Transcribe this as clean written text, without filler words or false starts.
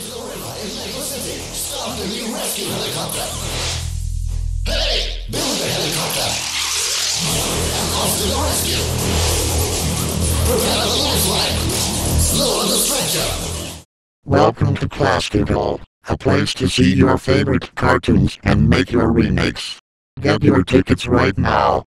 Stop the new rescue helicopter! Hey! Build the helicopter! And off to the rescue! Prepare the lifeline! Lower the stretcher! Welcome to KlaskyVille, a place to see your favorite cartoons and make your remakes. Get your tickets right now.